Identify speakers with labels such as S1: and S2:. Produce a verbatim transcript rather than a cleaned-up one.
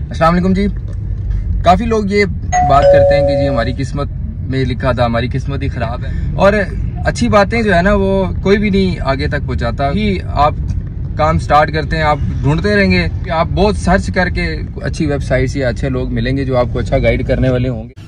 S1: अस्सलाम वालेकुम जी। काफ़ी लोग ये बात करते हैं कि जी हमारी किस्मत में लिखा था, हमारी किस्मत ही ख़राब है, और अच्छी बातें जो है ना वो कोई भी नहीं आगे तक पहुँचाता। ही आप काम स्टार्ट करते हैं, आप ढूंढते रहेंगे, आप बहुत सर्च करके अच्छी वेबसाइट्स या अच्छे लोग मिलेंगे जो आपको अच्छा गाइड करने वाले होंगे।